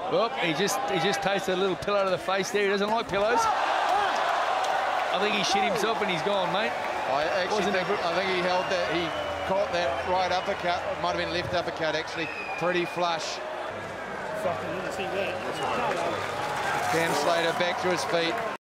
Well, he just tasted a little pillow to the face there. He doesn't like pillows. I think he shit himself and he's gone, mate. I think he held that. He caught that right uppercut. It might have been left uppercut, actually. Pretty flush. Cam Slater back to his feet.